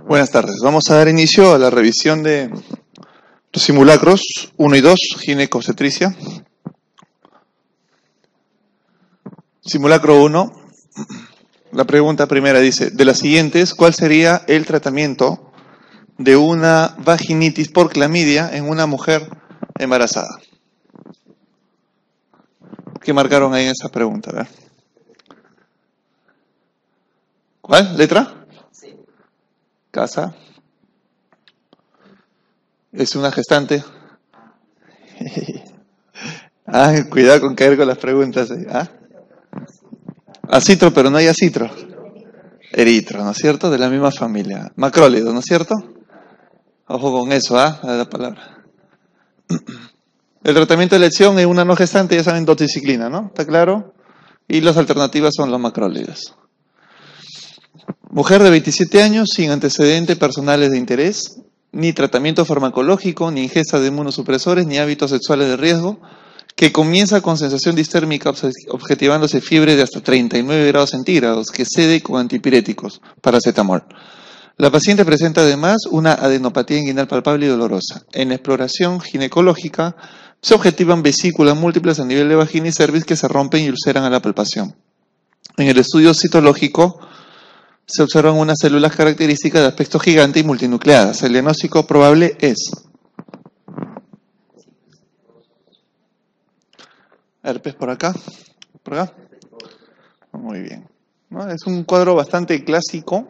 Buenas tardes. Vamos a dar inicio a la revisión de los simulacros 1 y 2, ginecobstetricia. Simulacro 1. La pregunta primera dice, de las siguientes, ¿cuál sería el tratamiento de una vaginitis por clamidia en una mujer embarazada? ¿Qué marcaron ahí en esa pregunta? A ver. ¿Cuál? ¿Letra? Sí. Casa. ¿Es una gestante? Cuidado con caer con las preguntas. Acitro, pero no hay acitro. Eritro, ¿no es cierto? De la misma familia. Macrólido, ¿no es cierto? Ojo con eso, la palabra. El tratamiento de elección es una no gestante, ya saben, doxiciclina, ¿no? ¿Está claro? Y las alternativas son los macrólidos. Mujer de 27 años, sin antecedentes personales de interés, ni tratamiento farmacológico, ni ingesta de inmunosupresores, ni hábitos sexuales de riesgo, que comienza con sensación distérmica objetivándose fiebre de hasta 39 grados centígrados, que cede con antipiréticos, paracetamol. La paciente presenta además una adenopatía inguinal palpable y dolorosa. En la exploración ginecológica se objetivan vesículas múltiples a nivel de vagina y cervix que se rompen y ulceran a la palpación. En el estudio citológico se observan unas células características de aspecto gigante y multinucleadas. El diagnóstico probable es herpes por acá, por acá. Muy bien. ¿No? Es un cuadro bastante clásico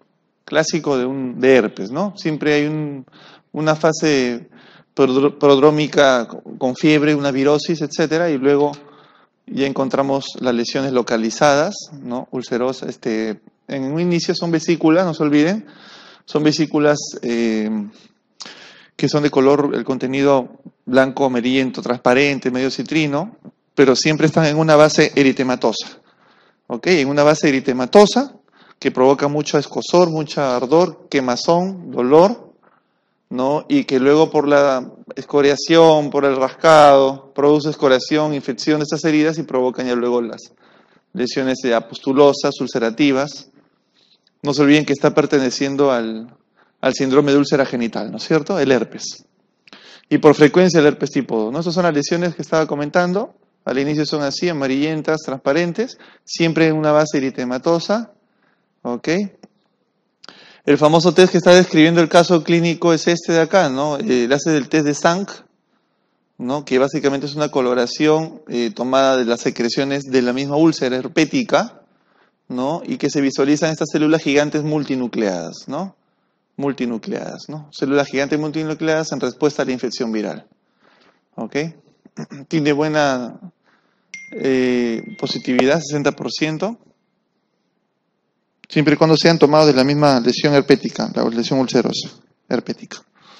de herpes, ¿no? Siempre hay una fase prodrómica con fiebre, una virosis, etcétera, y luego ya encontramos las lesiones localizadas, ¿no? Ulcerosas, en un inicio son vesículas, no se olviden, son vesículas que son de color, el contenido blanco, amarillento, transparente, medio citrino, pero siempre están en una base eritematosa, ¿ok? En una base eritematosa que provoca mucho escozor, mucho ardor, quemazón, dolor, ¿no? Y que luego por la escoriación, por el rascado, produce escoriación, infección de estas heridas y provocan ya luego las lesiones apustulosas, ulcerativas. No se olviden que está perteneciendo al síndrome de úlcera genital, ¿no es cierto? El herpes. Y por frecuencia el herpes tipo 2, ¿no? Estas son las lesiones que estaba comentando. Al inicio son así, amarillentas, transparentes, siempre en una base eritematosa, ¿ok? El famoso test que está describiendo el caso clínico es este de acá, ¿no? Hace el test de Sank, ¿no? Que básicamente es una coloración tomada de las secreciones de la misma úlcera herpética, ¿no? Y que se visualizan estas células gigantes multinucleadas, ¿no? Células gigantes multinucleadas en respuesta a la infección viral, ¿ok? Tiene buena positividad, 60%. Siempre y cuando sean tomados de la misma lesión herpética, la lesión ulcerosa herpética.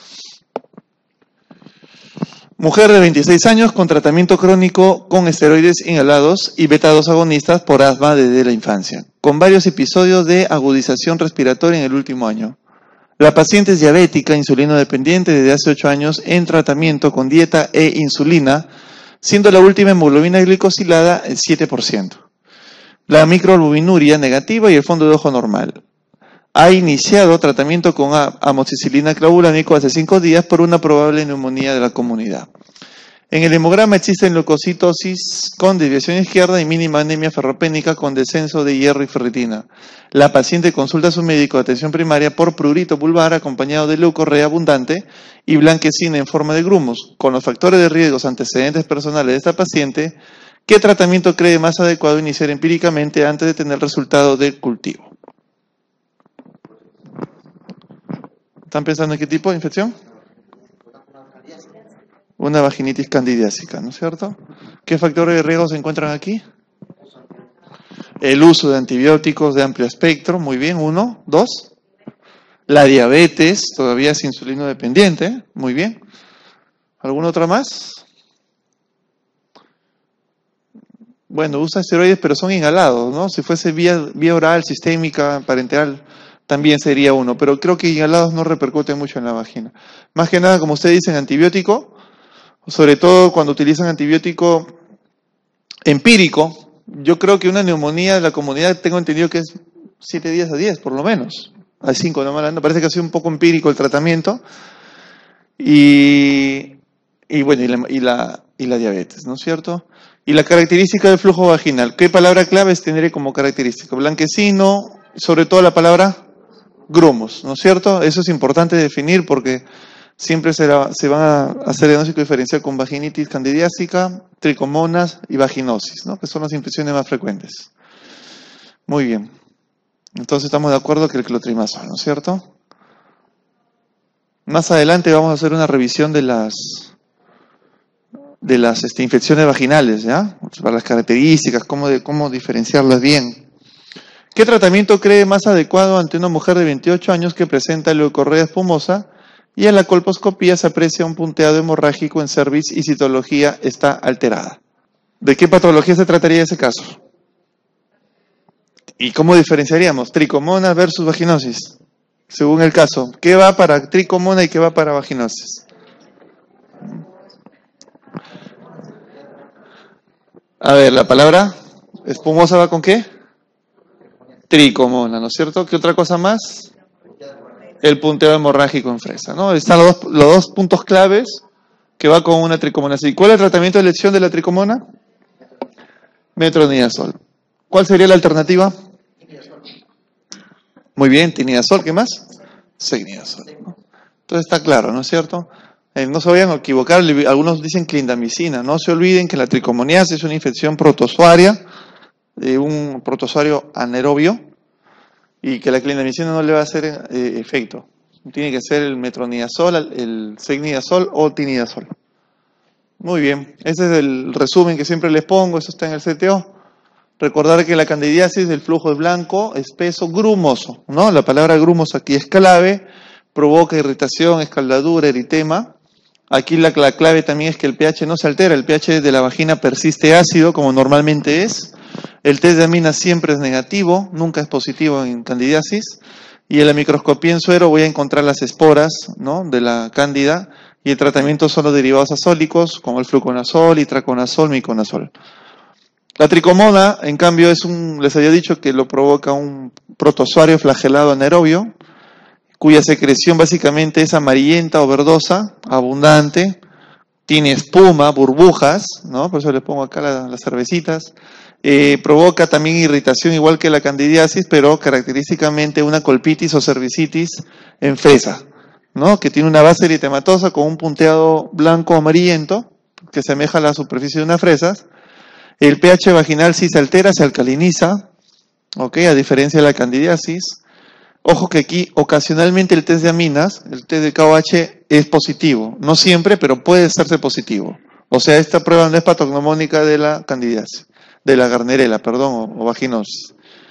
Mujer de 26 años con tratamiento crónico con esteroides inhalados y beta-2 agonistas por asma desde la infancia, con varios episodios de agudización respiratoria en el último año. La paciente es diabética, insulino dependiente desde hace 8 años en tratamiento con dieta e insulina, siendo la última hemoglobina glicosilada el 7%. La microalbuminuria negativa y el fondo de ojo normal. Ha iniciado tratamiento con amoxicilina clavulánico hace 5 días por una probable neumonía de la comunidad. En el hemograma existe leucocitosis con desviación izquierda y mínima anemia ferropénica con descenso de hierro y ferritina. La paciente consulta a su médico de atención primaria por prurito vulvar acompañado de leucorrea abundante y blanquecina en forma de grumos. Con los factores de riesgos antecedentes personales de esta paciente, ¿qué tratamiento cree más adecuado iniciar empíricamente antes de tener resultado del cultivo? ¿Están pensando en qué tipo de infección? Una vaginitis candidiásica, ¿no es cierto? ¿Qué factores de riesgo se encuentran aquí? El uso de antibióticos de amplio espectro, muy bien, 1, 2. La diabetes, todavía es insulino dependiente, muy bien. ¿Alguna otra más? Bueno, usa esteroides, pero son inhalados, ¿no? Si fuese vía oral, sistémica, parenteral, también sería uno, pero creo que inhalados no repercuten mucho en la vagina. Más que nada, como ustedes dicen, antibiótico, sobre todo cuando utilizan antibiótico empírico. Yo creo que una neumonía de la comunidad, tengo entendido que es 7 días a 10, por lo menos, Hay 5 nomás, no, parece que ha sido un poco empírico el tratamiento. Y bueno, y la diabetes, ¿no es cierto? Y la característica del flujo vaginal. ¿Qué palabra claves tendré como característica? Blanquecino, sobre todo la palabra grumos, ¿no es cierto? Eso es importante definir porque siempre se van a hacer diagnóstico diferencial con vaginitis candidiásica, tricomonas y vaginosis, ¿no? Que son las infecciones más frecuentes. Muy bien. Entonces estamos de acuerdo que el clotrimazol, ¿no es cierto? Más adelante vamos a hacer una revisión de las infecciones vaginales, ¿ya? Para las características, cómo diferenciarlas bien. ¿Qué tratamiento cree más adecuado ante una mujer de 28 años que presenta leucorrea espumosa y en la colposcopía se aprecia un punteado hemorrágico en cervix y citología está alterada? ¿De qué patología se trataría ese caso? ¿Y cómo diferenciaríamos? Tricomona versus vaginosis, según el caso. ¿Qué va para tricomona y qué va para vaginosis? A ver, la palabra espumosa va con qué? Tricomona, ¿no es cierto? ¿Qué otra cosa más? El punteo hemorrágico en fresa, ¿no? Están los dos puntos claves que va con una tricomona. ¿Cuál es el tratamiento de elección de la tricomona? Metronidazol. ¿Cuál sería la alternativa? Muy bien, tinidazol, ¿qué más? Secnidazol, ¿no? Entonces está claro, ¿no es cierto? No se vayan a equivocar, algunos dicen clindamicina. No se olviden que la tricomoniasis es una infección protozoaria, un protozoario anaerobio, y que la clindamicina no le va a hacer efecto. Tiene que ser el metronidazol, el secnidazol o tinidazol. Muy bien, ese es el resumen que siempre les pongo, eso está en el CTO. Recordar que la candidiasis del flujo es blanco, espeso, grumoso, ¿no? La palabra grumoso aquí es clave, provoca irritación, escaldadura, eritema. Aquí la clave también es que el pH no se altera, el pH de la vagina persiste ácido como normalmente es. El test de aminas siempre es negativo, nunca es positivo en candidiasis. Y en la microscopía en suero voy a encontrar las esporas, ¿no?, de la cándida, y el tratamiento son los derivados azólicos, como el fluconazol, itraconazol, miconazol. La tricomona, en cambio, les había dicho que lo provoca un protozoario flagelado anaerobio, cuya secreción básicamente es amarillenta o verdosa, abundante, tiene espuma, burbujas, ¿no? Por eso les pongo acá las cervecitas. Provoca también irritación igual que la candidiasis, pero característicamente una colpitis o cervicitis en fresa, ¿no? Que tiene una base eritematosa con un punteado blanco o amarillento que semeja a la superficie de una fresa. El pH vaginal sí se altera, se alcaliniza, ¿ok? A diferencia de la candidiasis. Ojo que aquí ocasionalmente el test de aminas, el test de KOH es positivo. No siempre, pero puede serse positivo. O sea, esta prueba no es patognomónica de la candidiasis, de la Gardnerella, perdón, o vaginosis.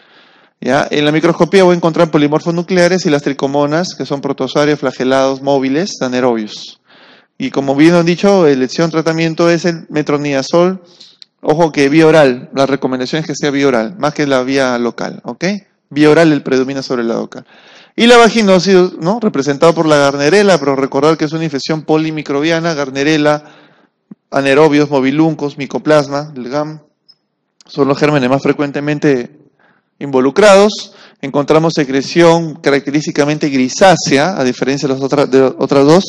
¿Ya? En la microscopía voy a encontrar polimorfos nucleares y las tricomonas, que son protozoarios flagelados móviles, anaerobios. Y como bien han dicho, elección tratamiento es el metronidazol. Ojo que vía oral, la recomendación es que sea vía oral, más que la vía local, ¿ok? Vía oral el predomina sobre la local. Y la vaginosis, ¿no?, representado por la Gardnerella, pero recordar que es una infección polimicrobiana, Gardnerella, anaerobios, mobiluncos, micoplasma, el GAM, son los gérmenes más frecuentemente involucrados. Encontramos secreción característicamente grisácea, a diferencia de las otras dos,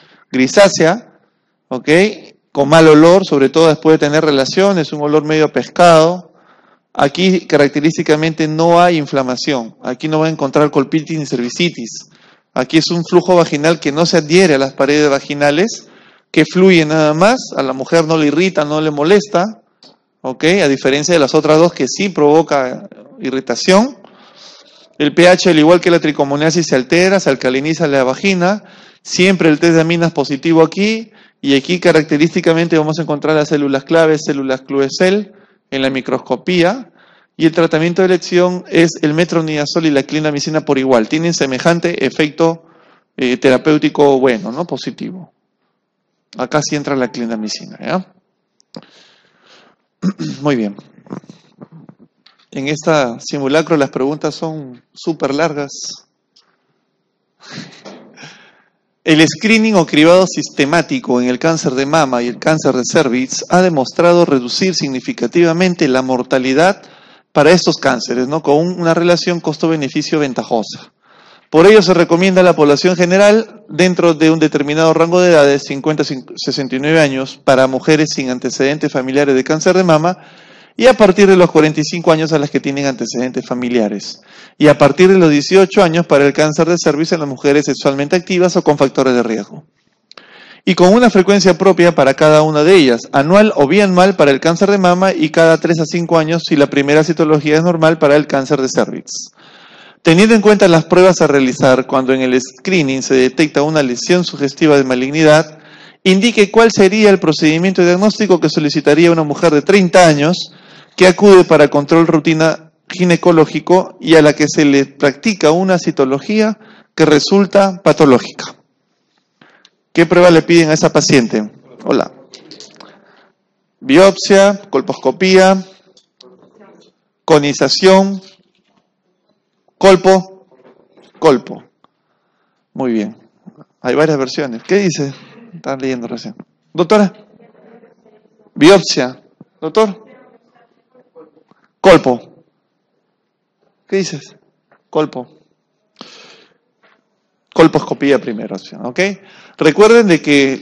grisácea, ¿ok?, con mal olor, sobre todo después de tener relaciones, un olor medio pescado. Aquí característicamente no hay inflamación, aquí no va a encontrar colpitis ni cervicitis. Aquí es un flujo vaginal que no se adhiere a las paredes vaginales, que fluye nada más, a la mujer no le irrita, no le molesta, ¿ok? A diferencia de las otras dos que sí provoca irritación. El pH, al igual que la tricomoniasis, se altera, se alcaliniza la vagina. Siempre el test de aminas positivo aquí. Y aquí característicamente vamos a encontrar las células claves, células Clue-Cell, en la microscopía. Y el tratamiento de elección es el metronidazol y la clindamicina por igual. Tienen semejante efecto terapéutico bueno, ¿no?, positivo. Acá sí entra la clindamicina, ¿ya? Muy bien. En esta simulacro las preguntas son súper largas. El screening o cribado sistemático en el cáncer de mama y el cáncer de cervix ha demostrado reducir significativamente la mortalidad para estos cánceres, ¿no?, con una relación costo-beneficio ventajosa. Por ello se recomienda a la población general, dentro de un determinado rango de edades, 50 a 69 años, para mujeres sin antecedentes familiares de cáncer de mama, y a partir de los 45 años a las que tienen antecedentes familiares, y a partir de los 18 años para el cáncer de cervix en las mujeres sexualmente activas o con factores de riesgo. Y con una frecuencia propia para cada una de ellas, anual o bianual para el cáncer de mama y cada 3 a 5 años si la primera citología es normal para el cáncer de cervix. Teniendo en cuenta las pruebas a realizar cuando en el screening se detecta una lesión sugestiva de malignidad, indique cuál sería el procedimiento diagnóstico que solicitaría una mujer de 30 años que acude para control rutina ginecológico y a la que se le practica una citología que resulta patológica. ¿Qué prueba le piden a esa paciente? Hola. Biopsia, colposcopía, conización, colpo. Muy bien. Hay varias versiones. ¿Qué dice? Están leyendo recién. Doctora. Biopsia. Doctor. Colpo. ¿Qué dices? Colpo. Colposcopía primero, ¿ok? Recuerden de que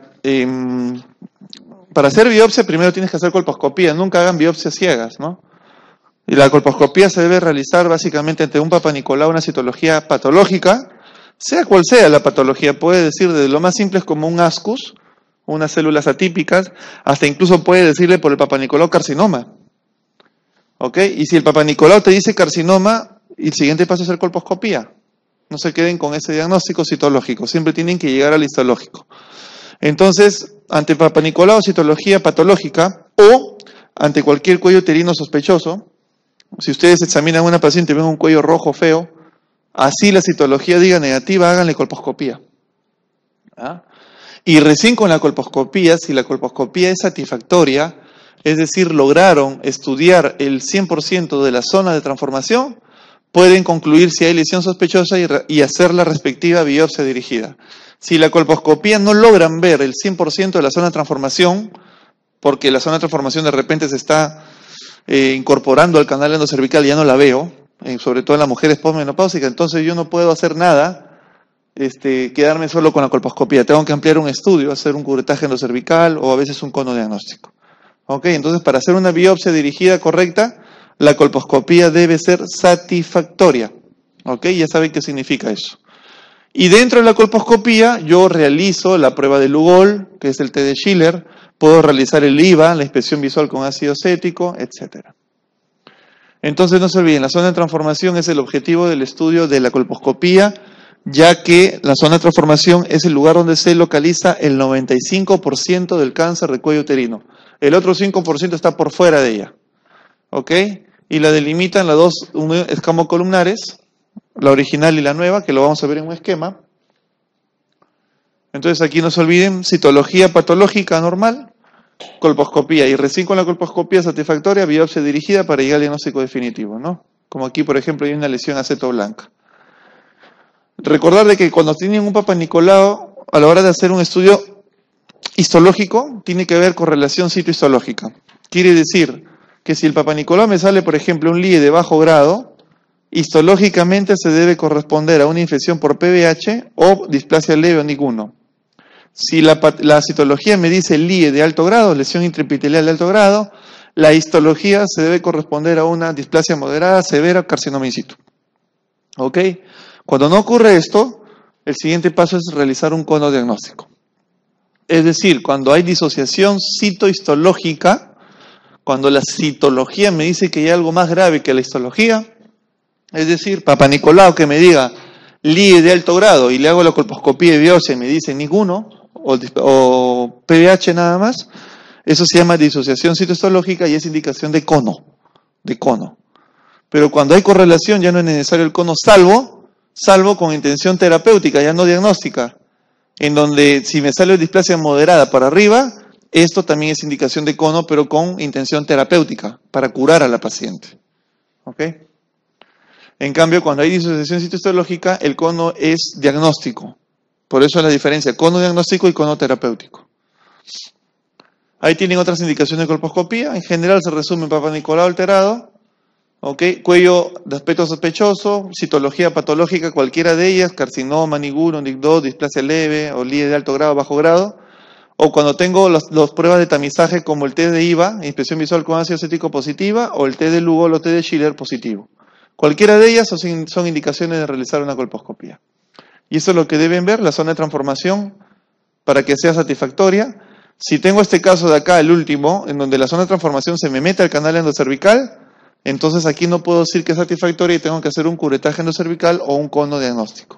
para hacer biopsia primero tienes que hacer colposcopía. Nunca hagan biopsias ciegas, ¿no? Y la colposcopía se debe realizar básicamente ante un Papa Nicolau, una citología patológica, sea cual sea la patología. Puede decir desde lo más simple como un ascus, unas células atípicas, hasta incluso puede decirle por el Papa Nicolau carcinoma. ¿Ok? Y si el Papa Nicolau te dice carcinoma, el siguiente paso es hacer colposcopía. No se queden con ese diagnóstico citológico, siempre tienen que llegar al histológico. Entonces, ante Papa Nicolau, citología patológica, o ante cualquier cuello uterino sospechoso, si ustedes examinan a una paciente y ven un cuello rojo feo, así la citología diga negativa, háganle colposcopía. ¿Ah? Y recién con la colposcopía, si la colposcopía es satisfactoria, es decir, lograron estudiar el 100% de la zona de transformación, pueden concluir si hay lesión sospechosa y hacer la respectiva biopsia dirigida. Si la colposcopía no logran ver el 100% de la zona de transformación, porque la zona de transformación de repente se está incorporando al canal endocervical y ya no la veo, sobre todo en las mujeres posmenopáusicas, entonces yo no puedo hacer nada, quedarme solo con la colposcopía. Tengo que ampliar un estudio, hacer un curetaje endocervical o a veces un cono diagnóstico. ¿Ok? Entonces, para hacer una biopsia dirigida correcta, la colposcopía debe ser satisfactoria. ¿Ok? Ya saben qué significa eso. Y dentro de la colposcopía, yo realizo la prueba de Lugol, que es el T de Schiller, puedo realizar el IVA, la inspección visual con ácido acético, etc. Entonces, no se olviden, la zona de transformación es el objetivo del estudio de la colposcopía, ya que la zona de transformación es el lugar donde se localiza el 95% del cáncer de cuello uterino. El otro 5% está por fuera de ella. ¿Ok? Y la delimitan las dos escamocolumnares, la original y la nueva, que lo vamos a ver en un esquema. Entonces aquí no se olviden, citología patológica normal, colposcopía, y recién con la colposcopía satisfactoria, biopsia dirigida para llegar al diagnóstico definitivo, ¿no? Como aquí, por ejemplo, hay una lesión acetoblanca. Recordar de que cuando tienen un Papa Nicolau, a la hora de hacer un estudio histológico, tiene que haber correlación citohistológica. Quiere decir que si el Papa Nicolau me sale, por ejemplo, un LIE de bajo grado, histológicamente se debe corresponder a una infección por PBH o displasia leve o ninguno. Si la citología me dice LIE de alto grado, lesión intraepitelial de alto grado, la histología se debe corresponder a una displasia moderada, severa o carcinoma in situ. ¿Ok? Cuando no ocurre esto, el siguiente paso es realizar un cono diagnóstico. Es decir, cuando hay disociación citohistológica, cuando la citología me dice que hay algo más grave que la histología, es decir, Papa Nicolau que me diga LIE de alto grado y le hago la colposcopía y biopsia y me dice ninguno, o PBH nada más, eso se llama disociación citohistológica y es indicación de cono. Pero cuando hay correlación ya no es necesario el cono, salvo con intención terapéutica, ya no diagnóstica, en donde si me sale displasia moderada para arriba, esto también es indicación de cono, pero con intención terapéutica, para curar a la paciente. ¿Ok? En cambio, cuando hay disociación citohistológica, el cono es diagnóstico. Por eso es la diferencia, cono diagnóstico y cono terapéutico. Ahí tienen otras indicaciones de colposcopía. En general se resume en Papa Nicolau alterado, ¿Ok? Cuello de aspecto sospechoso, citología patológica, cualquiera de ellas, carcinoma, ninguno, NIC2, displasia leve, o LIE de alto grado, bajo grado. O cuando tengo las pruebas de tamizaje como el test de IVA, inspección visual con ácido acético positiva, o el test de Lugol o test de Schiller positivo. Cualquiera de ellas son indicaciones de realizar una colposcopía. Y eso es lo que deben ver, la zona de transformación, para que sea satisfactoria. Si tengo este caso de acá, el último, en donde la zona de transformación se me mete al canal endocervical, entonces aquí no puedo decir que es satisfactoria y tengo que hacer un curetaje endocervical o un cono diagnóstico.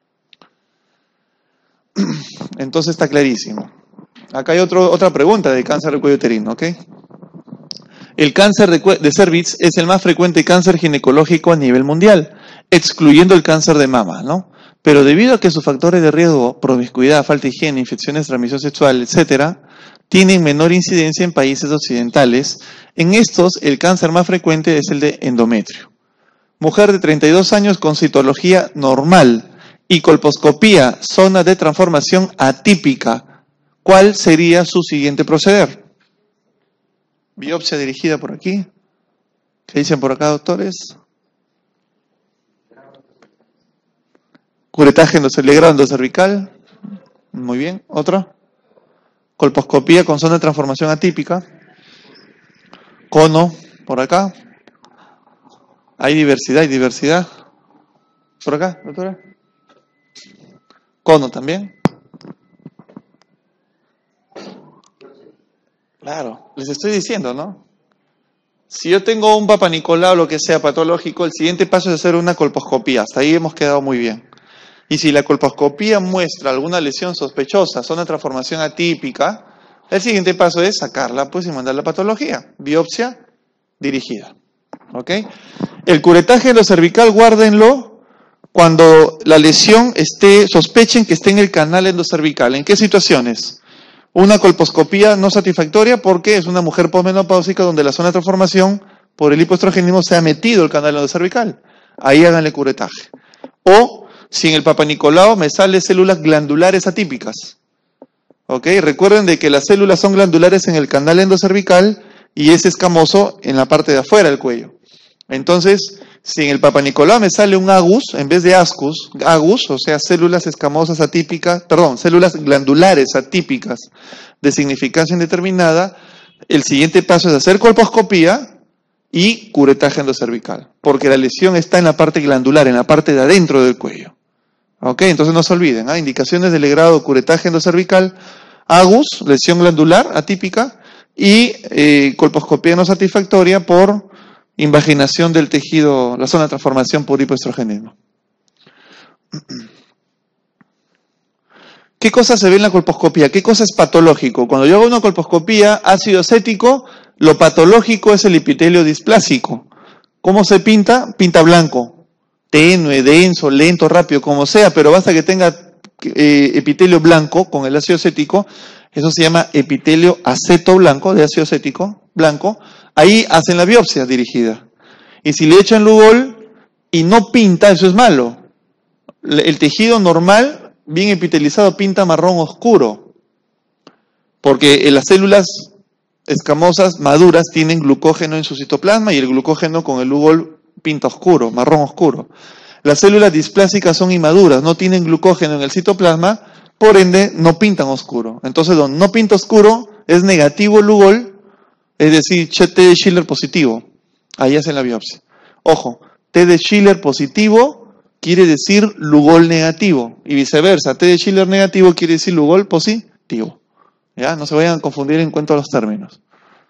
Entonces está clarísimo. Acá hay otra pregunta de cáncer de cuello uterino, ¿ok? El cáncer de cervix es el más frecuente cáncer ginecológico a nivel mundial, excluyendo el cáncer de mama, ¿no? Pero debido a que sus factores de riesgo, promiscuidad, falta de higiene, infecciones de transmisión sexual, etcétera, tienen menor incidencia en países occidentales, en estos el cáncer más frecuente es el de endometrio. Mujer de 32 años con citología normal y colposcopía, zona de transformación atípica. ¿Cuál sería su siguiente proceder? Biopsia dirigida por aquí. ¿Qué dicen por acá, doctores? Curetaje endocervical, endocervical. Muy bien. ¿Otra? Colposcopía con zona de transformación atípica. Cono, por acá. Hay diversidad. ¿Por acá, doctora? Cono también. Claro, les estoy diciendo, ¿no? Si yo tengo un Papa Nicolau o lo que sea patológico, el siguiente paso es hacer una colposcopía. Hasta ahí hemos quedado muy bien. Y si la colposcopía muestra alguna lesión sospechosa, zona de transformación atípica, el siguiente paso es sacarla pues y mandarla a patología. Biopsia dirigida. ¿Ok? El curetaje endocervical, guárdenlo cuando la lesión sospechen que esté en el canal endocervical. ¿En qué situaciones? Una colposcopía no satisfactoria porque es una mujer posmenopáusica donde la zona de transformación por el hipoestrogenismo se ha metido el canal endocervical. Ahí háganle curetaje. O si en el Papa Nicolau me salen células glandulares atípicas. ¿Ok? Recuerden de que las células son glandulares en el canal endocervical y es escamoso en la parte de afuera del cuello. Entonces, si en el Papa Nicolau me sale un agus, en vez de ascus, agus, o sea, células escamosas atípicas, células glandulares atípicas de significancia indeterminada, el siguiente paso es hacer colposcopía y curetaje endocervical, porque la lesión está en la parte glandular, en la parte de adentro del cuello. ¿Ok? Entonces no se olviden, indicaciones del grado curetaje endocervical, agus, lesión glandular atípica, y colposcopía no satisfactoria por invaginación del tejido, la zona de transformación por hipoestrogenismo. ¿Qué cosa se ve en la colposcopía? ¿Qué cosa es patológico? Cuando yo hago una colposcopía, ácido acético, lo patológico es el epitelio displásico. ¿Cómo se pinta? Pinta blanco, tenue, denso, lento, rápido, como sea, pero basta que tenga epitelio blanco con el ácido acético. Eso se llama epitelio aceto blanco, de ácido acético blanco. Ahí hacen la biopsia dirigida. Y si le echan Lugol y no pinta, eso es malo. El tejido normal, bien epitelizado, pinta marrón oscuro. Porque las células escamosas maduras tienen glucógeno en su citoplasma y el glucógeno con el Lugol pinta oscuro, marrón oscuro. Las células displásicas son inmaduras, no tienen glucógeno en el citoplasma, por ende no pintan oscuro. Entonces, donde no pinta oscuro, es negativo Lugol, es decir, T de Schiller positivo. Ahí hacen la biopsia. Ojo, T de Schiller positivo quiere decir Lugol negativo. Y viceversa, T de Schiller negativo quiere decir Lugol positivo. ¿Ya? No se vayan a confundir en cuanto a los términos.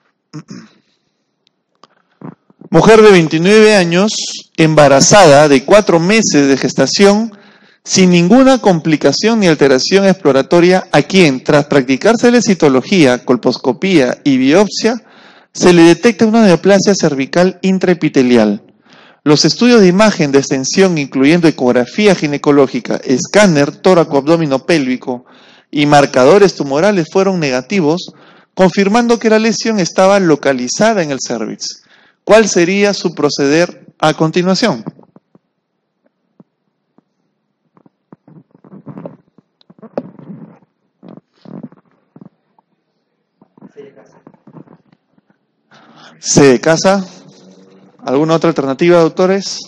Mujer de 29 años, embarazada de 4 meses de gestación, sin ninguna complicación ni alteración exploratoria, a quien, tras practicársele citología, colposcopía y biopsia, se le detecta una neoplasia cervical intraepitelial. Los estudios de imagen de extensión, incluyendo ecografía ginecológica, escáner tóraco-abdominopélvico y marcadores tumorales, fueron negativos, confirmando que la lesión estaba localizada en el cérvix. ¿Cuál sería su proceder a continuación? C de casa. ¿Alguna otra alternativa, doctores?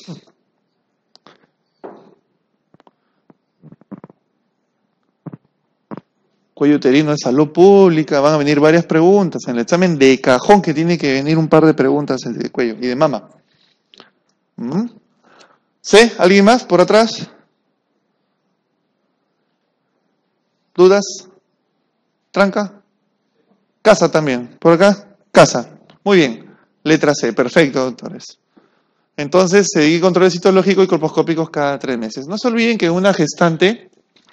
Cuello uterino de salud pública, van a venir varias preguntas. En el examen de cajón que tiene que venir un par de preguntas de cuello y de mama. ¿Sí? ¿Alguien más por atrás? ¿Dudas? ¿Tranca? Casa también. ¿Por acá? Casa. Muy bien. Letra C. Perfecto, doctores. Entonces, seguir controles citológicos y colposcópicos cada 3 meses. No se olviden que en una gestante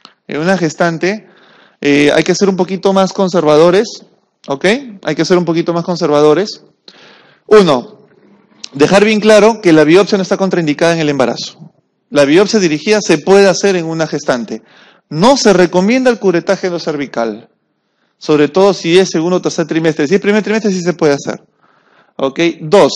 hay que ser un poquito más conservadores, ¿ok? Hay que ser un poquito más conservadores. Uno, dejar bien claro que la biopsia no está contraindicada en el embarazo. La biopsia dirigida se puede hacer en una gestante. No se recomienda el curetaje cervical, sobre todo si es segundo o tercer trimestre. Si es primer trimestre sí se puede hacer. ¿Ok? 2,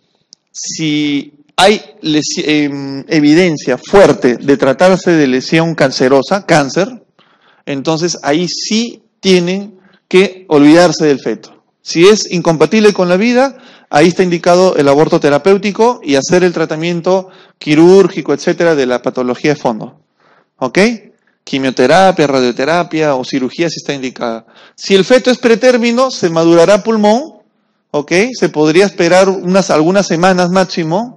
si hay evidencia fuerte de tratarse de lesión cancerosa, cáncer, entonces ahí sí tienen que olvidarse del feto. Si es incompatible con la vida, ahí está indicado el aborto terapéutico y hacer el tratamiento quirúrgico, etcétera, de la patología de fondo. ¿Ok? Quimioterapia, radioterapia o cirugía si está indicada. Si el feto es pretérmino, se madurará pulmón, ¿ok? Se podría esperar algunas semanas máximo,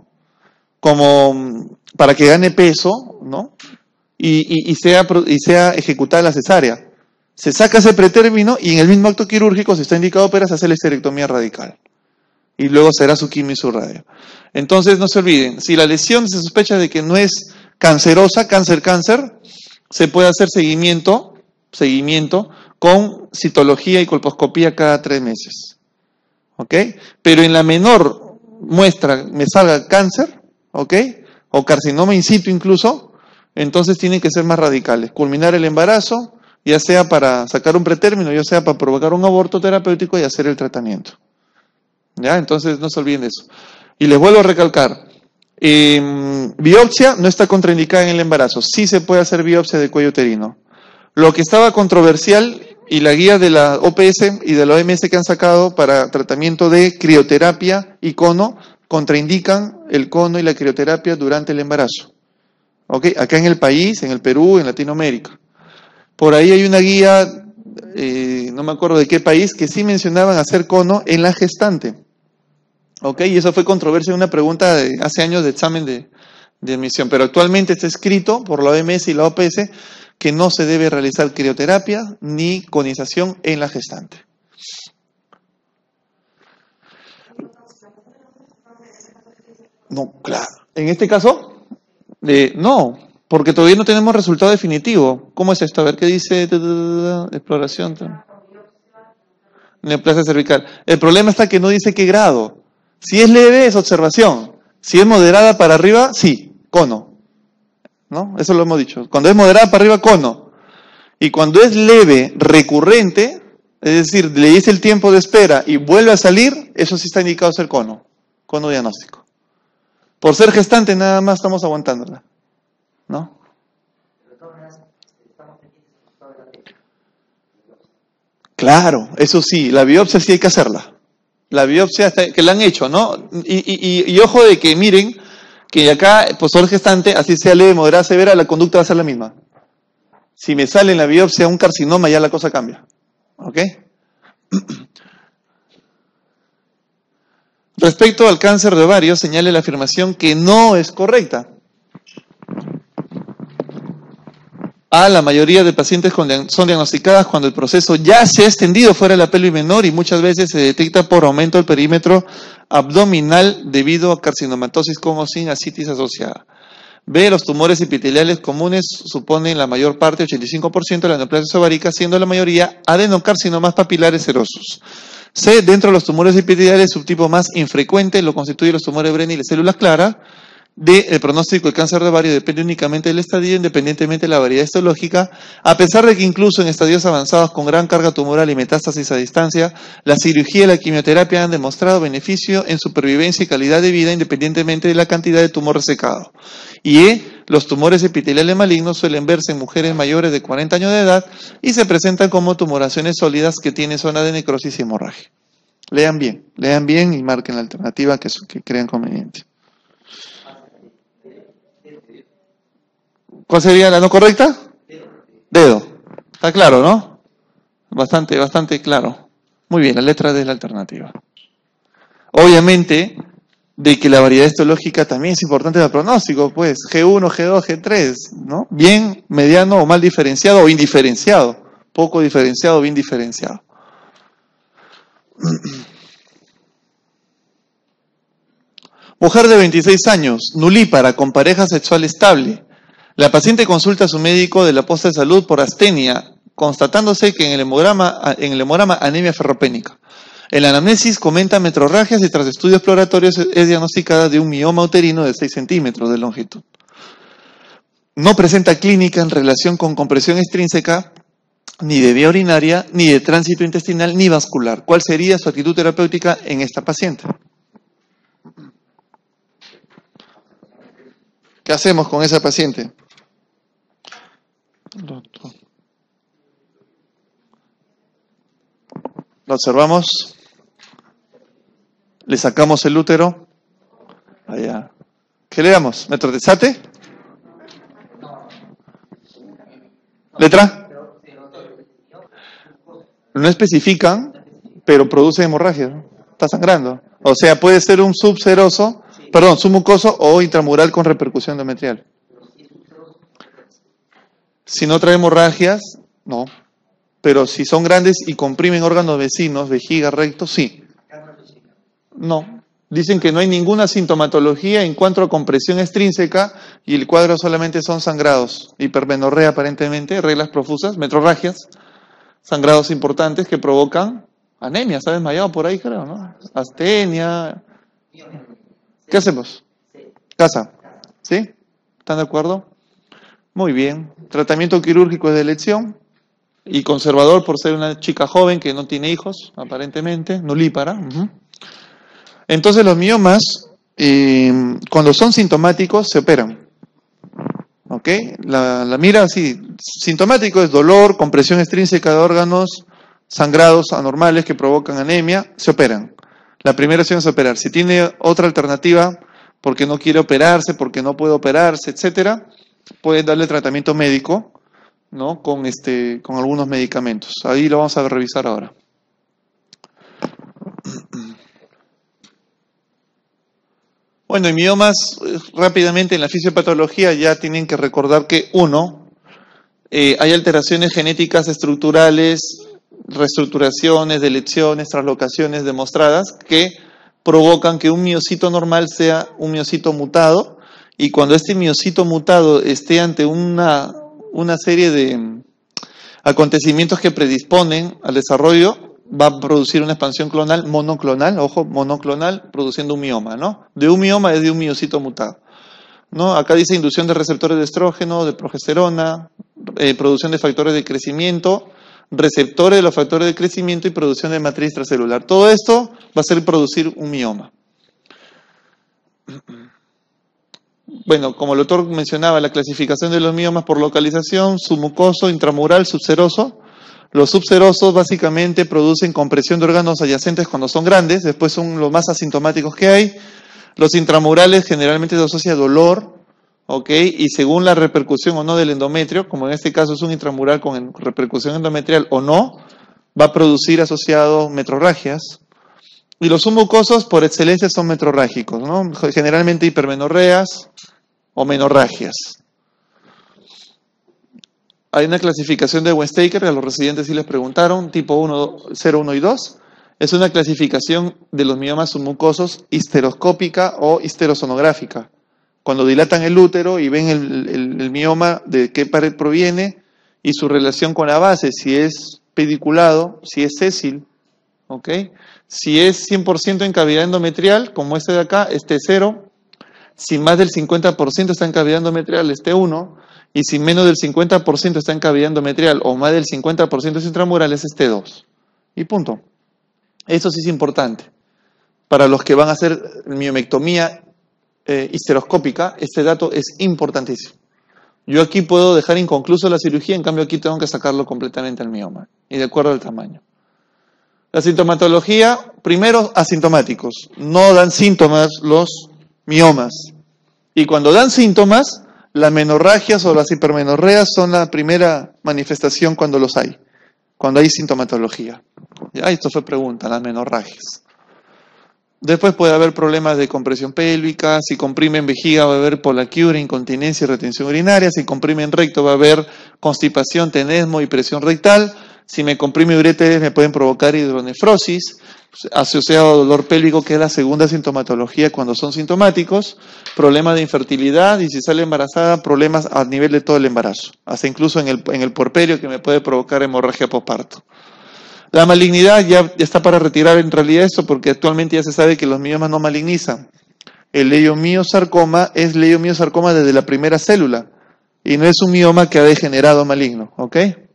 como para que gane peso, ¿no? Y sea ejecutada la cesárea. Se saca ese pretérmino y en el mismo acto quirúrgico, si está indicado ópera, se hace la esterectomía radical. Y luego será su quimio y su radio. Entonces, no se olviden, si la lesión se sospecha de que no es cancerosa, cáncer, se puede hacer seguimiento con citología y colposcopía cada 3 meses. ¿Ok? Pero en la menor muestra me salga cáncer, ¿ok? O carcinoma in situ incluso, entonces tienen que ser más radicales. Culminar el embarazo, ya sea para sacar un pretérmino, ya sea para provocar un aborto terapéutico y hacer el tratamiento. ¿Ya? Entonces no se olviden de eso. Y les vuelvo a recalcar, biopsia no está contraindicada en el embarazo. Sí se puede hacer biopsia de cuello uterino. Lo que estaba controversial y la guía de la OPS y de la OMS que han sacado para tratamiento de crioterapia y cono, contraindican el cono y la crioterapia durante el embarazo. ¿Ok? Acá en el país, en el Perú, en Latinoamérica. Por ahí hay una guía, no me acuerdo de qué país, que sí mencionaban hacer cono en la gestante. ¿Ok? Y eso fue controversia en una pregunta de hace años de examen de admisión. Pero actualmente está escrito por la OMS y la OPS que no se debe realizar crioterapia ni conización en la gestante. No, claro. En este caso, no, porque todavía no tenemos resultado definitivo. ¿Cómo es esto? A ver, ¿qué dice? Exploración. Neoplasia cervical. El problema está que no dice qué grado. Si es leve, es observación. Si es moderada para arriba, sí, cono. ¿No? Eso lo hemos dicho. Cuando es moderada para arriba, cono. Y cuando es leve, recurrente, es decir, le dice el tiempo de espera y vuelve a salir, eso sí está indicado ser cono. Cono diagnóstico. Por ser gestante nada más estamos aguantándola. ¿No? Claro, eso sí, la biopsia sí hay que hacerla. La biopsia que la han hecho, ¿no? Y ojo de que miren, que acá, por ser gestante, así sea leve, moderada, severa, la conducta va a ser la misma. Si me sale en la biopsia un carcinoma, ya la cosa cambia. ¿Ok? Respecto al cáncer de ovario, señale la afirmación que no es correcta. La mayoría de pacientes son diagnosticadas cuando el proceso ya se ha extendido fuera de la pelvis menor y muchas veces se detecta por aumento del perímetro abdominal debido a carcinomatosis con o sin ascitis asociada. B, los tumores epiteliales comunes suponen la mayor parte, 85% de la neoplasia ovárica, siendo la mayoría adenocarcinomas papilares serosos. C, dentro de los tumores epiteliales, el subtipo más infrecuente lo constituyen los tumores Brenner y las células claras. D, el pronóstico del cáncer de ovario depende únicamente del estadio, independientemente de la variedad histológica, a pesar de que incluso en estadios avanzados con gran carga tumoral y metástasis a distancia, la cirugía y la quimioterapia han demostrado beneficio en supervivencia y calidad de vida independientemente de la cantidad de tumor resecado. Y E, los tumores epiteliales malignos suelen verse en mujeres mayores de 40 años de edad y se presentan como tumoraciones sólidas que tienen zona de necrosis y hemorragia. Lean bien y marquen la alternativa que crean conveniente. ¿Cuál sería la no correcta? Dedo. Está claro, ¿no? Bastante claro. Muy bien, la letra D es la alternativa. Obviamente, de que la variedad histológica también es importante para el pronóstico, pues G1, G2, G3, ¿no? Bien, mediano o mal diferenciado o indiferenciado. Poco diferenciado o bien diferenciado. Mujer de 26 años, nulípara, con pareja sexual estable. La paciente consulta a su médico de la posta de salud por astenia, constatándose que en el hemograma anemia ferropénica. En la anamnesis comenta metrorragias y tras estudios exploratorios es diagnosticada de un mioma uterino de 6 centímetros de longitud. No presenta clínica en relación con compresión extrínseca, ni de vía urinaria, ni de tránsito intestinal, ni vascular. ¿Cuál sería su actitud terapéutica en esta paciente? ¿Qué hacemos con esa paciente? Lo observamos. Le sacamos el útero. Allá. ¿Qué le damos? ¿Metrotexate? ¿Letra? No especifican, pero produce hemorragia. Está sangrando. O sea, puede ser un submucoso o intramural con repercusión endometrial. Si no trae hemorragias, no. Pero si son grandes y comprimen órganos vecinos, vejiga, recto, sí. No. Dicen que no hay ninguna sintomatología en cuanto a compresión extrínseca y el cuadro solamente son sangrados. Hipermenorrea aparentemente, reglas profusas, metrorragias, sangrados importantes que provocan anemia. ¿Está desmayado por ahí, creo, no? Astenia. ¿Qué hacemos? Casa. ¿Sí? ¿Están de acuerdo? Muy bien. Tratamiento quirúrgico es de elección y conservador por ser una chica joven que no tiene hijos, aparentemente, nulípara. Entonces los miomas, cuando son sintomáticos, se operan. ¿Ok? La mira así. Sintomático es dolor, compresión extrínseca de órganos, sangrados anormales que provocan anemia, se operan. La primera opción es operar. Si tiene otra alternativa, porque no quiere operarse, porque no puede operarse, etcétera, pueden darle tratamiento médico, ¿no? Con algunos medicamentos. Ahí lo vamos a revisar ahora. Bueno, en miomas, rápidamente en la fisiopatología ya tienen que recordar que hay alteraciones genéticas estructurales, reestructuraciones, deleciones, translocaciones demostradas que provocan que un miocito normal sea un miocito mutado, y cuando este miocito mutado esté ante una serie de acontecimientos que predisponen al desarrollo, va a producir una expansión clonal monoclonal, monoclonal, produciendo un mioma, ¿no? De un mioma es de un miocito mutado, ¿no? Acá dice inducción de receptores de estrógeno, de progesterona, producción de factores de crecimiento, receptores de los factores de crecimiento y producción de matriz extracelular. Todo esto va a hacer producir un mioma. Bueno, como el autor mencionaba, la clasificación de los miomas por localización, submucoso, intramural, subseroso. Los subserosos básicamente producen compresión de órganos adyacentes cuando son grandes, después son los más asintomáticos que hay. Los intramurales generalmente se asocia a dolor, ¿ok? Y según la repercusión o no del endometrio, como en este caso es un intramural con repercusión endometrial o no, va a producir asociado metrorragias. Y los submucosos por excelencia son metrorrágicos, ¿no? Generalmente hipermenorreas o menorragias. Hay una clasificación de Weinstein, a los residentes sí les preguntaron, tipo 1, 0, 1 y 2. Es una clasificación de los miomas submucosos histeroscópica o histerosonográfica. Cuando dilatan el útero y ven el mioma, de qué pared proviene y su relación con la base, si es pediculado, si es sésil, ¿ok? Si es 100% en cavidad endometrial, como este de acá, este 0. Si más del 50% está en cavidad endometrial, este 1. Y si menos del 50% está en cavidad endometrial o más del 50% es intramural, es este 2. Y punto. Eso sí es importante. Para los que van a hacer miomectomía histeroscópica, este dato es importantísimo. Yo aquí puedo dejar inconcluso la cirugía, en cambio aquí tengo que sacarlo completamente al mioma, y de acuerdo al tamaño. La sintomatología, primero asintomáticos. No dan síntomas los miomas. Y cuando dan síntomas, Las menorragias o las hipermenorreas son la primera manifestación cuando los hay, cuando hay sintomatología. Ya, esto fue pregunta, las menorragias. Después puede haber problemas de compresión pélvica, si comprime en vejiga va a haber polaquiuria, incontinencia y retención urinaria, si comprime en recto va a haber constipación, tenesmo y presión rectal, si me comprime uréteres me pueden provocar hidronefrosis, asociado a dolor pélvico, que es la segunda sintomatología cuando son sintomáticos, problemas de infertilidad y si sale embarazada, problemas a nivel de todo el embarazo, hasta incluso en el puerperio que me puede provocar hemorragia posparto. La malignidad ya está para retirar en realidad esto porque actualmente ya se sabe que los miomas no malignizan. El leiomiosarcoma es leiomiosarcoma desde la primera célula y no es un mioma que ha degenerado maligno, ¿ok?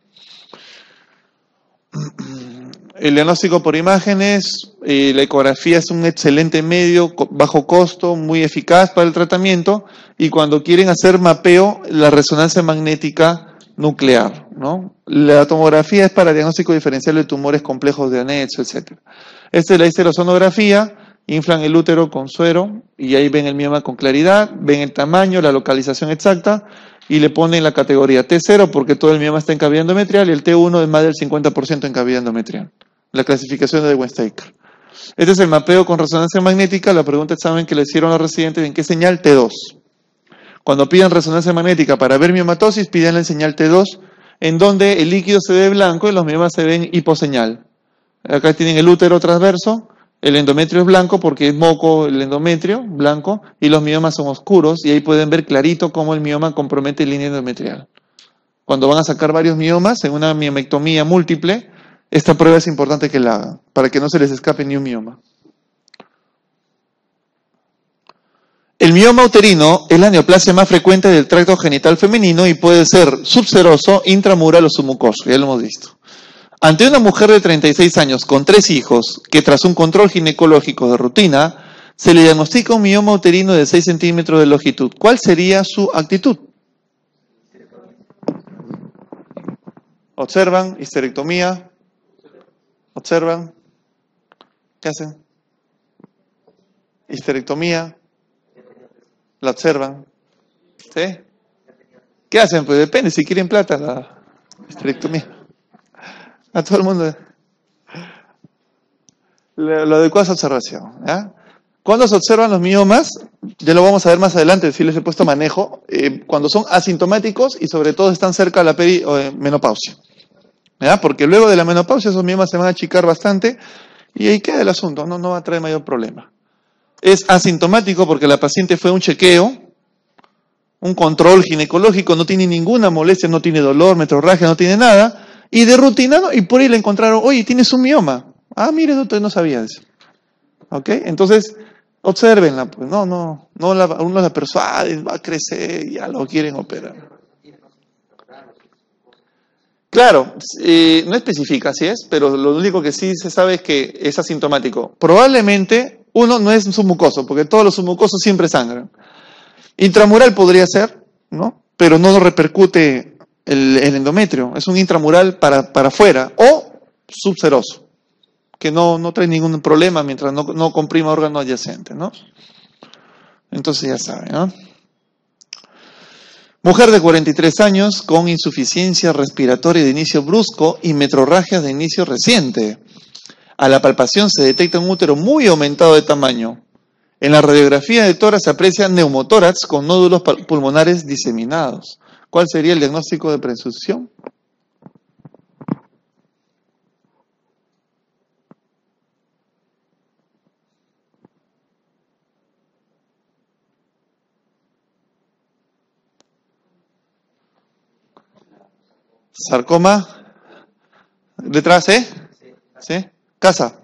El diagnóstico por imágenes, la ecografía es un excelente medio, bajo costo, muy eficaz para el tratamiento y cuando quieren hacer mapeo, la resonancia magnética nuclear, ¿no? La tomografía es para diagnóstico diferencial de tumores complejos de anexo, etc. Esta es la histerosonografía, inflan el útero con suero y ahí ven el mioma con claridad, ven el tamaño, la localización exacta y le ponen la categoría T0 porque todo el mioma está en cavidad endometrial y el T1 es más del 50% en cavidad endometrial. La clasificación de Weinstein. Este es el mapeo con resonancia magnética, la pregunta de examen que le hicieron a los residentes, ¿en qué señal? T2. Cuando pidan resonancia magnética para ver miomatosis, piden la señal T2, en donde el líquido se ve blanco y los miomas se ven hiposeñal. Acá tienen el útero transverso, el endometrio es blanco porque es moco el endometrio, blanco, y los miomas son oscuros, y ahí pueden ver clarito cómo el mioma compromete línea endometrial. Cuando van a sacar varios miomas en una miomectomía múltiple, esta prueba es importante que la hagan, para que no se les escape ni un mioma. El mioma uterino es la neoplasia más frecuente del tracto genital femenino y puede ser subseroso, intramural o submucoso, ya lo hemos visto. Ante una mujer de 36 años con 3 hijos que tras un control ginecológico de rutina se le diagnostica un mioma uterino de 6 centímetros de longitud, ¿cuál sería su actitud? Observan, histerectomía, observan, ¿qué hacen? Histerectomía. La observan. ¿Sí? ¿Qué hacen? Pues depende, si quieren plata, la histerectomía. A todo el mundo. Lo adecuado es observación. ¿Ya? Cuando se observan los miomas, ya lo vamos a ver más adelante, si les he puesto manejo, cuando son asintomáticos y sobre todo están cerca de la menopausia. ¿Ya? Porque luego de la menopausia esos miomas se van a achicar bastante y ahí queda el asunto, no va a traer mayor problema. Es asintomático porque la paciente fue a un chequeo, un control ginecológico, no tiene ninguna molestia, no tiene dolor, metrorragia, no tiene nada, y de rutina, ¿no? Y por ahí le encontraron, oye, tienes un mioma. Ah, mire, doctor, no sabía eso. ¿Ok? Entonces, obsérvenla, pues, uno la persuade, va a crecer, ya lo quieren operar. Claro, no especifica si es, pero lo único que sí se sabe es que es asintomático. Probablemente uno no es un submucoso, porque todos los submucosos siempre sangran. Intramural podría ser, ¿no? Pero no repercute el endometrio, es un intramural para afuera, o subseroso, que no trae ningún problema mientras no comprima órgano adyacente, ¿no? Entonces ya saben, ¿no? Mujer de 43 años con insuficiencia respiratoria de inicio brusco y metrorragias de inicio reciente. A la palpación se detecta un útero muy aumentado de tamaño. En la radiografía de tórax se aprecia neumotórax con nódulos pulmonares diseminados. ¿Cuál sería el diagnóstico de presunción? Sarcoma. ¿Detrás, ¿Sí? Casa.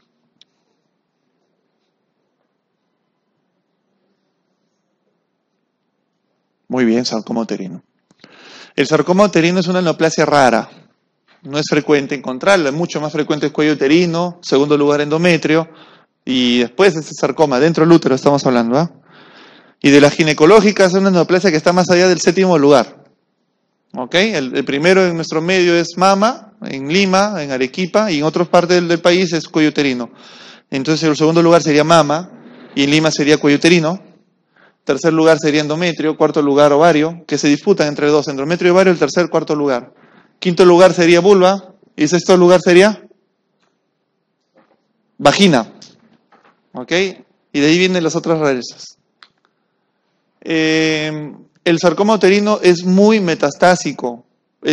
Muy bien, sarcoma uterino. El sarcoma uterino es una neoplasia rara. No es frecuente encontrarla, es mucho más frecuente el cuello uterino, segundo lugar endometrio, y después este sarcoma, dentro del útero estamos hablando, ¿ah? Y de la ginecológica es una neoplasia que está más allá del 7º lugar. ¿Ok? El primero en nuestro medio es mama, en Lima, en Arequipa, y en otras partes del país es cuello uterino. Entonces el segundo lugar sería mama, y en Lima sería cuello uterino. tercer lugar sería endometrio, cuarto lugar ovario, que se disputan entre dos, endometrio y ovario, el tercer, cuarto lugar. Quinto lugar sería vulva, y sexto lugar sería vagina. ¿Ok? Y de ahí vienen las otras rarezas. El sarcoma uterino es muy metastásico.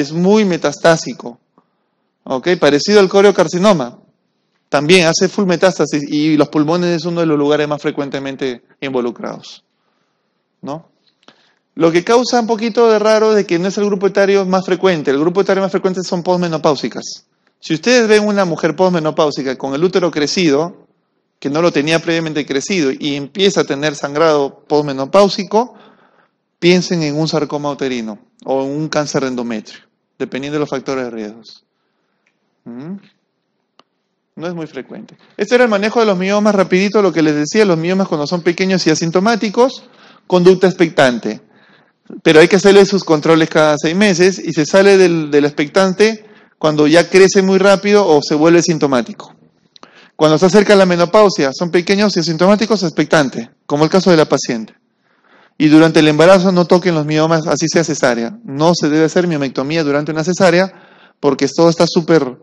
¿Ok? Parecido al coriocarcinoma. También hace full metástasis y los pulmones es uno de los lugares más frecuentemente involucrados, ¿no? Lo que causa un poquito de raro de que no es el grupo etario más frecuente. El grupo etario más frecuente son posmenopáusicas. Si ustedes ven una mujer posmenopáusica con el útero crecido, que no lo tenía previamente crecido, y empieza a tener sangrado posmenopáusico, piensen en un sarcoma uterino o en un cáncer de endometrio, dependiendo de los factores de riesgos. ¿Mm? No es muy frecuente. Este era el manejo de los miomas, rapidito lo que les decía, los miomas cuando son pequeños y asintomáticos, conducta expectante. Pero hay que hacerle sus controles cada 6 meses y se sale del expectante cuando ya crece muy rápido o se vuelve sintomático. Cuando se acerca la menopausia, son pequeños y asintomáticos, expectante, como el caso de la paciente. Y durante el embarazo no toquen los miomas, así sea cesárea. No se debe hacer miomectomía durante una cesárea porque todo está súper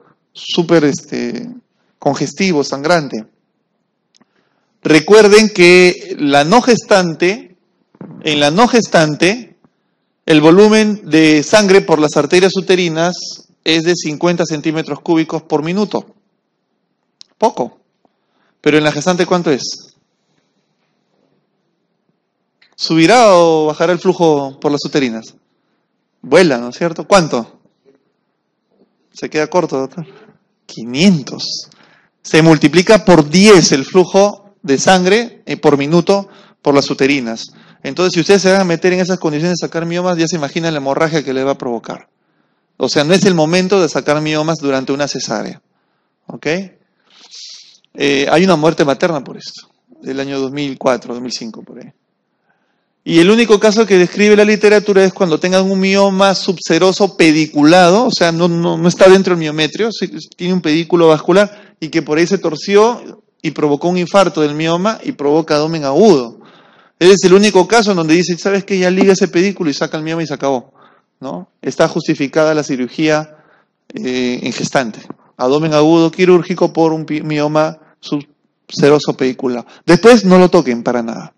congestivo, sangrante. Recuerden que en la no gestante, el volumen de sangre por las arterias uterinas es de 50 centímetros cúbicos por minuto. Poco. Pero en la gestante, ¿cuánto es? ¿Subirá o bajará el flujo por las uterinas? Vuela, ¿no es cierto? ¿Cuánto? Se queda corto, doctor. 500. Se multiplica por 10 el flujo de sangre por minuto por las uterinas. Entonces, si ustedes se van a meter en esas condiciones de sacar miomas, ya se imaginan la hemorragia que le va a provocar. O sea, no es el momento de sacar miomas durante una cesárea. ¿Ok? Hay una muerte materna por esto, del año 2004, 2005, por ahí. Y el único caso que describe la literatura es cuando tengan un mioma subseroso pediculado, o sea, no está dentro del miometrio, tiene un pedículo vascular y que por ahí se torció y provocó un infarto del mioma y provoca abdomen agudo. Ese es el único caso en donde dice, ¿sabes qué? Ya liga ese pedículo y saca el mioma y se acabó, ¿no? Está justificada la cirugía en gestante. Abdomen agudo quirúrgico por un mioma subseroso pediculado. Después no lo toquen para nada.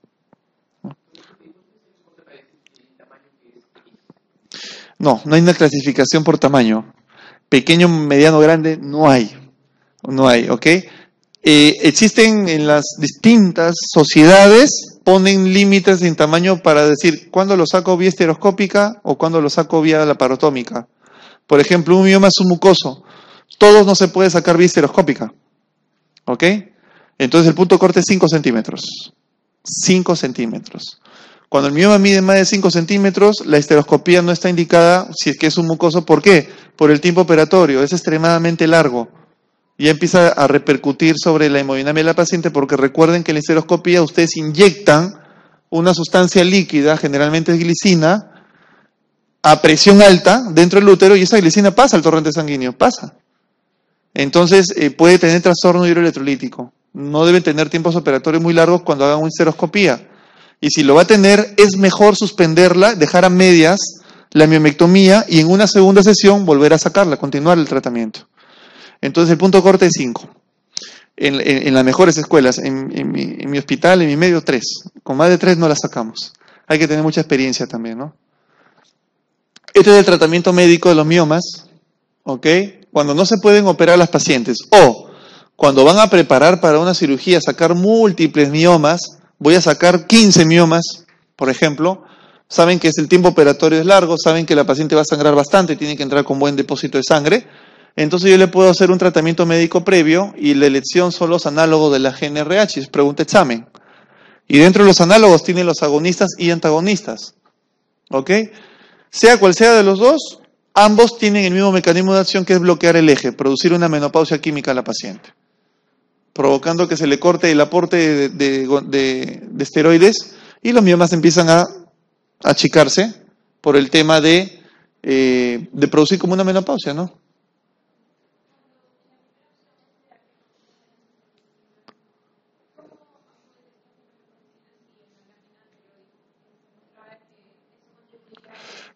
No hay una clasificación por tamaño. Pequeño, mediano, grande, no hay. No hay, ¿ok? Existen en las distintas sociedades, ponen límites en tamaño para decir cuándo lo saco vía estereoscópica o cuándo lo saco vía laparotómica. Por ejemplo, un mioma submucoso. Todos no se puede sacar vía estereoscópica. ¿Ok? Entonces el punto corte es 5 centímetros. 5 centímetros. Cuando el mioma mide más de 5 centímetros, la estereoscopía no está indicada si es que es un mucoso. ¿Por qué? Por el tiempo operatorio. Es extremadamente largo. Y ya empieza a repercutir sobre la hemodinámica de la paciente porque recuerden que en la estereoscopía ustedes inyectan una sustancia líquida, generalmente es glicina, a presión alta dentro del útero y esa glicina pasa al torrente sanguíneo, pasa. Entonces puede tener trastorno hidroelectrolítico. No deben tener tiempos operatorios muy largos cuando hagan una histeroscopía. Y si lo va a tener, es mejor suspenderla, dejar a medias la miomectomía y en una segunda sesión volver a sacarla, continuar el tratamiento. Entonces el punto corte es 5. En las mejores escuelas, en mi hospital, en mi medio, 3. Con más de 3 no la sacamos. Hay que tener mucha experiencia también, ¿no? Este es el tratamiento médico de los miomas, ¿ok? Cuando no se pueden operar las pacientes o cuando van a preparar para una cirugía, sacar múltiples miomas, voy a sacar 15 miomas, por ejemplo, saben que el tiempo operatorio es largo, saben que la paciente va a sangrar bastante, tiene que entrar con buen depósito de sangre, entonces yo le puedo hacer un tratamiento médico previo y la elección son los análogos de la GnRH, es pregunta examen. Y dentro de los análogos tienen los agonistas y antagonistas, ¿ok? Sea cual sea de los dos, ambos tienen el mismo mecanismo de acción que es bloquear el eje, producir una menopausia química a la paciente, provocando que se le corte el aporte de esteroides y los miomas empiezan a achicarse por el tema de producir como una menopausia, ¿no?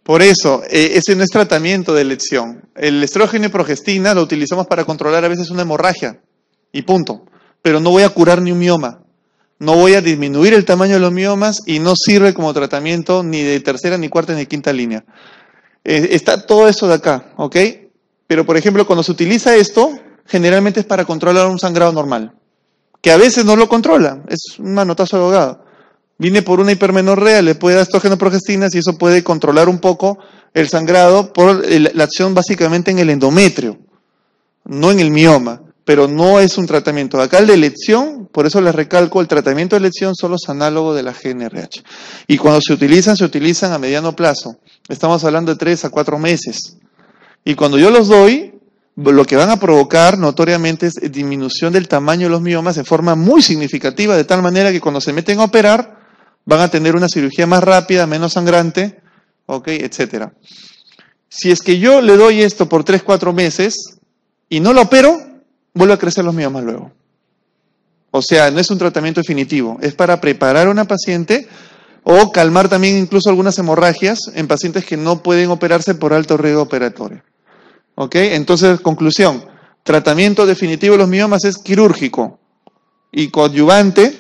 Por eso, ese no es tratamiento de elección. El estrógeno y progestina lo utilizamos para controlar a veces una hemorragia y punto. Pero no voy a curar ni un mioma. No voy a disminuir el tamaño de los miomas y no sirve como tratamiento ni de tercera, ni cuarta, ni quinta línea. Está todo eso de acá, ¿ok? Pero, por ejemplo, cuando se utiliza esto, generalmente es para controlar un sangrado normal, que a veces no lo controla, es un manotazo de ahogado. Viene por una hipermenorrea, le puede dar estrógeno progestinas y eso puede controlar un poco el sangrado por la acción básicamente en el endometrio, no en el mioma, pero no es un tratamiento. Acá el de elección, por eso les recalco, el tratamiento de elección son los análogos de la GnRH. Y cuando se utilizan a mediano plazo. Estamos hablando de 3 a 4 meses. Y cuando yo los doy, lo que van a provocar notoriamente es disminución del tamaño de los miomas de forma muy significativa, de tal manera que cuando se meten a operar, van a tener una cirugía más rápida, menos sangrante, ¿ok? Etcétera. Si es que yo le doy esto por 3, 4 meses y no lo opero, vuelve a crecer los miomas luego. O sea, no es un tratamiento definitivo, es para preparar a una paciente o calmar también incluso algunas hemorragias en pacientes que no pueden operarse por alto riesgo operatorio. ¿Ok? Entonces, conclusión, tratamiento definitivo de los miomas es quirúrgico y coadyuvante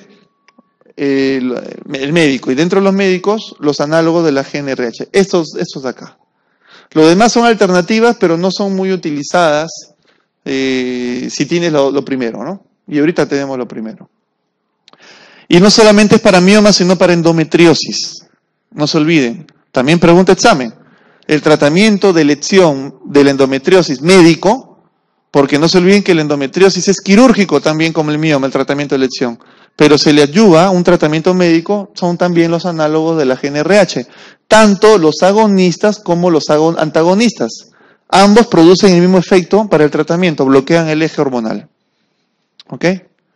el médico, y dentro de los médicos, los análogos de la GnRH. Estos de acá. Los demás son alternativas, pero no son muy utilizadas si tienes lo primero, ¿no? Y ahorita tenemos lo primero. Y no solamente es para miomas, sino para endometriosis. No se olviden. También pregunta examen. El tratamiento de elección de la endometriosis médico, porque no se olviden que la endometriosis es quirúrgico también como el mioma, el tratamiento de elección. Pero se le ayuda a un tratamiento médico, son también los análogos de la GnRH, tanto los agonistas como los antagonistas. Ambos producen el mismo efecto para el tratamiento, bloquean el eje hormonal. ¿Ok?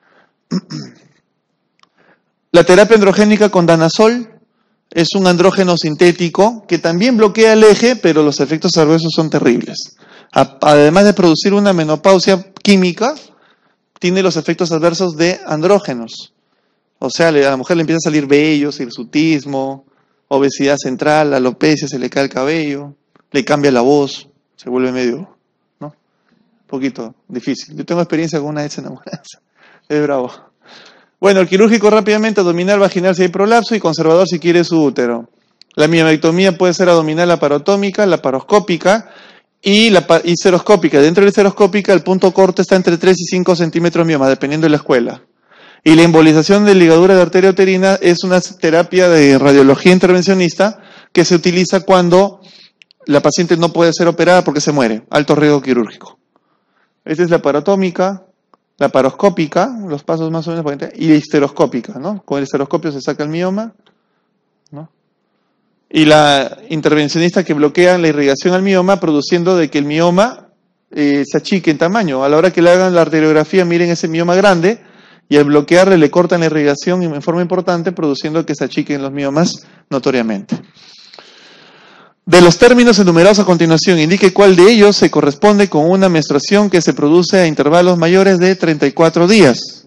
La terapia androgénica con danazol es un andrógeno sintético que también bloquea el eje, pero los efectos adversos son terribles. Además de producir una menopausia química, tiene los efectos adversos de andrógenos. O sea, a la mujer le empieza a salir vellos, hirsutismo, obesidad central, alopecia, se le cae el cabello, le cambia la voz, se vuelve medio, ¿no? Un poquito difícil. Yo tengo experiencia con una ex enamorada. Es bravo. Bueno, el quirúrgico rápidamente, abdominal, vaginal si hay prolapso y conservador si quiere su útero. La miomectomía puede ser abdominal, laparotómica, laparoscópica y seroscópica. Dentro de la seroscópica el punto corto está entre 3 y 5 centímetros mioma, dependiendo de la escuela. Y la embolización de ligadura de arteria uterina es una terapia de radiología intervencionista que se utiliza cuando la paciente no puede ser operada porque se muere, alto riesgo quirúrgico. Esta es la laparotómica, laparoscópica, los pasos más o menos, y la histeroscópica, ¿no? Con el histeroscopio se saca el mioma, ¿no? Y la intervencionista que bloquea la irrigación al mioma, produciendo de que el mioma se achique en tamaño. A la hora que le hagan la arteriografía, miren ese mioma grande, y al bloquearle le cortan la irrigación en forma importante, produciendo que se achiquen los miomas notoriamente. De los términos enumerados a continuación, indique cuál de ellos se corresponde con una menstruación que se produce a intervalos mayores de 34 días.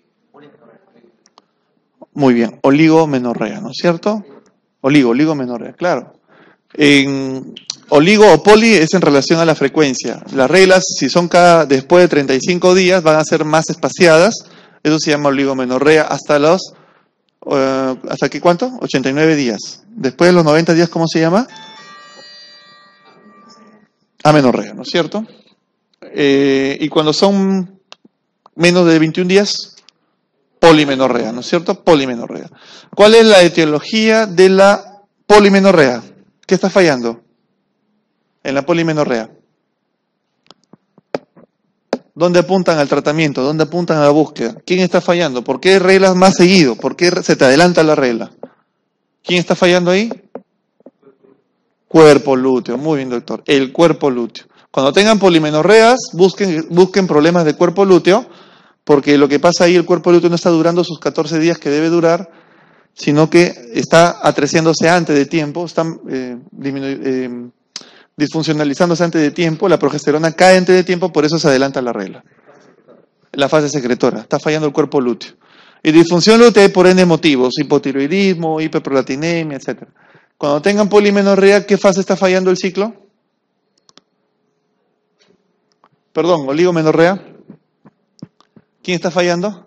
Muy bien, oligomenorrea, ¿no es cierto? Oligomenorrea, claro. En oligo o poli es en relación a la frecuencia. Las reglas, si son después de 35 días, van a ser más espaciadas. Eso se llama oligomenorrea ¿hasta qué cuánto? 89 días. Después de los 90 días, ¿cómo se llama? Amenorrea, ¿no es cierto? Y cuando son menos de 21 días, polimenorrea, ¿no es cierto? Polimenorrea. ¿Cuál es la etiología de la polimenorrea? ¿Qué está fallando en la polimenorrea? ¿Dónde apuntan al tratamiento? ¿Dónde apuntan a la búsqueda? ¿Quién está fallando? ¿Por qué reglas más seguido? ¿Por qué se te adelanta la regla? ¿Quién está fallando ahí? Cuerpo lúteo. Muy bien, doctor. El cuerpo lúteo. Cuando tengan polimenorreas, busquen problemas de cuerpo lúteo, porque lo que pasa ahí, el cuerpo lúteo no está durando sus 14 días que debe durar, sino que está atreciéndose antes de tiempo, está disfuncionalizándose antes de tiempo, la progesterona cae antes de tiempo, por eso se adelanta la regla. La fase secretora, está fallando el cuerpo lúteo. Y disfunción lútea por N motivos, hipotiroidismo, hiperprolactinemia, etc. Cuando tengan polimenorrea, ¿qué fase está fallando el ciclo? Perdón, oligomenorrea. ¿Quién está fallando?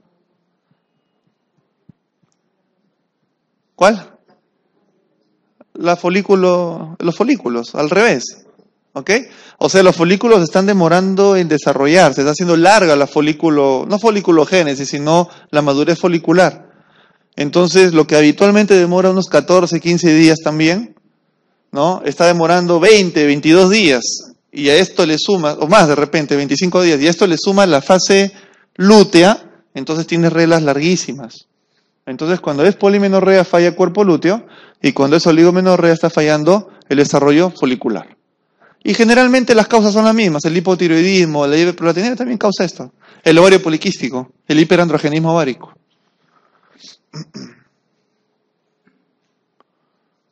¿Cuál? Los folículos, al revés. ¿Ok? O sea, los folículos están demorando en desarrollarse, está haciendo larga la no foliculogénesis, sino la madurez folicular. Entonces, lo que habitualmente demora unos 14, 15 días también, ¿no? Está demorando 20, 22 días. Y a esto le suma, o más de repente, 25 días, y a esto le suma la fase lútea, entonces tienes reglas larguísimas. Entonces, cuando es polimenorrea falla cuerpo lúteo, y cuando es oligomenorrea está fallando el desarrollo folicular. Y generalmente las causas son las mismas, el hipotiroidismo, la hiperprolactinemia también causa esto, el ovario poliquístico, el hiperandrogenismo ovárico.